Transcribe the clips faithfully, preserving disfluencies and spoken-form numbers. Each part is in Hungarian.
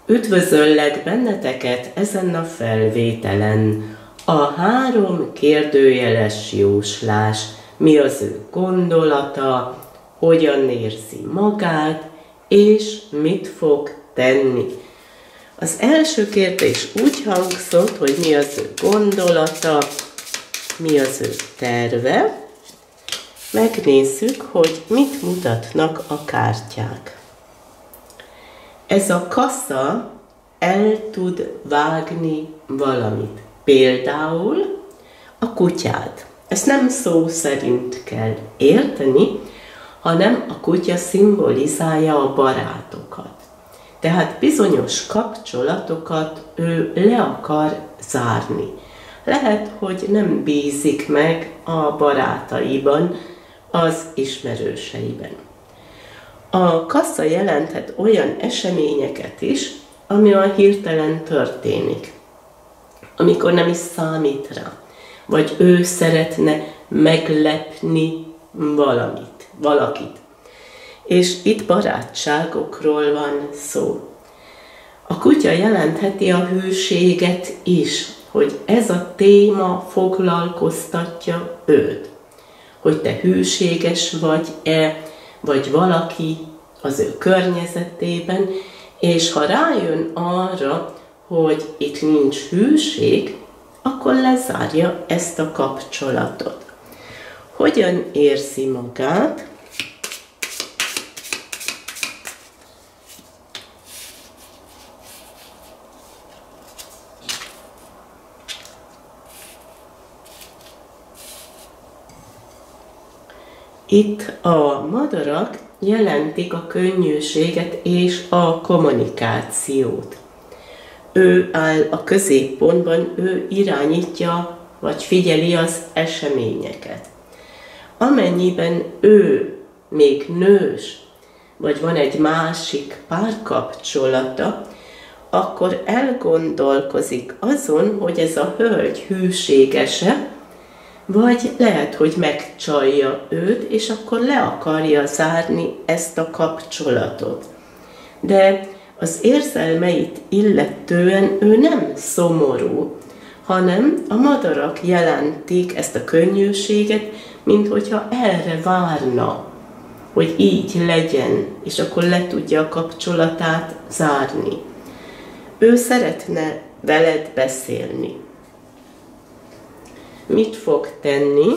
Üdvözöllek benneteket ezen a felvételen. A három kérdőjeles jóslás, mi az ő gondolata, hogyan érzi magát, és mit fog tenni. Az első kérdés úgy hangzott, hogy mi az ő gondolata, mi az ő terve. Megnézzük, hogy mit mutatnak a kártyák. Ez a kassa el tud vágni valamit. Például a kutyát. Ezt nem szó szerint kell érteni, hanem a kutya szimbolizálja a barátokat. Tehát bizonyos kapcsolatokat ő le akar zárni. Lehet, hogy nem bízik meg a barátaiban, az ismerőseiben. A kassa jelenthet olyan eseményeket is, ami a hirtelen történik, amikor nem is számít rá, vagy ő szeretne meglepni valamit, valakit. És itt barátságokról van szó. A kutya jelentheti a hűséget is, hogy ez a téma foglalkoztatja őt. Hogy te hűséges vagy-e, vagy valaki az ő környezetében, és ha rájön arra, hogy itt nincs hűség, akkor lezárja ezt a kapcsolatot. Hogyan érzi magát? Itt a madarak jelentik a könnyűséget és a kommunikációt. Ő áll a középpontban, ő irányítja vagy figyeli az eseményeket. Amennyiben ő még nős, vagy van egy másik párkapcsolata, akkor elgondolkozik azon, hogy ez a hölgy hűséges-e, vagy lehet, hogy megcsalja őt, és akkor le akarja zárni ezt a kapcsolatot. De az érzelmeit illetően ő nem szomorú, hanem a madarak jelentik ezt a könnyűséget, mint hogyha erre várna, hogy így legyen, és akkor le tudja a kapcsolatát zárni. Ő szeretne veled beszélni. Mit fog tenni?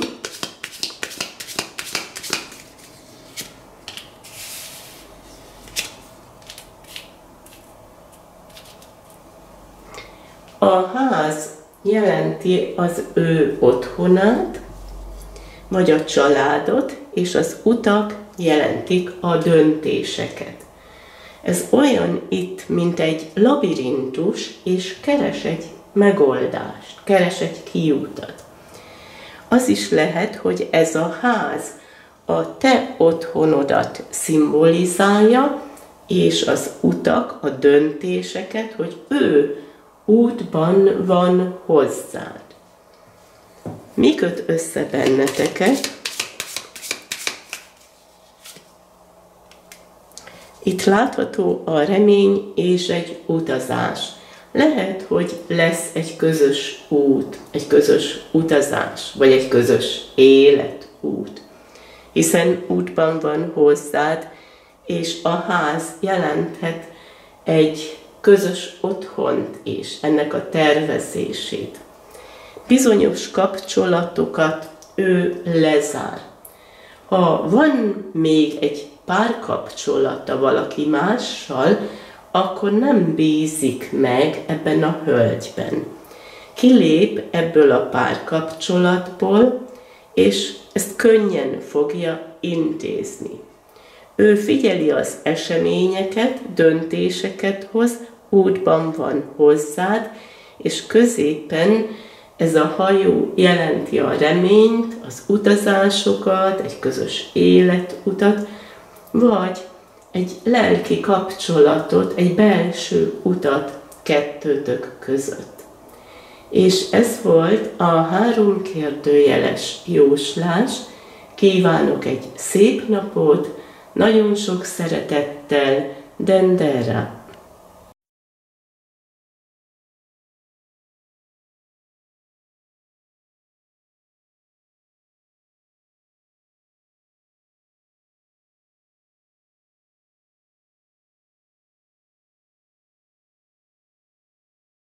A ház jelenti az ő otthonát, vagy a családot, és az utak jelentik a döntéseket. Ez olyan itt, mint egy labirintus, és keres egy megoldást, keres egy kiutat. Az is lehet, hogy ez a ház a te otthonodat szimbolizálja, és az utak, a döntéseket, hogy ő útban van hozzád. Mi köt össze benneteket? Itt látható a remény és egy utazás. Lehet, hogy lesz egy közös út, egy közös utazás, vagy egy közös életút. Hiszen útban van hozzád, és a ház jelenthet egy közös otthont is, ennek a tervezését. Bizonyos kapcsolatokat ő lezár. Ha van még egy párkapcsolata valaki mással, akkor nem bízik meg ebben a hölgyben. Kilép ebből a párkapcsolatból, és ezt könnyen fogja intézni. Ő figyeli az eseményeket, döntéseket hoz, útban van hozzád, és középen ez a hajó jelenti a reményt, az utazásokat, egy közös életutat, vagy egy lelki kapcsolatot, egy belső utat kettőtök között. És ez volt a három kérdőjeles jóslás. Kívánok egy szép napot, nagyon sok szeretettel, Dendera.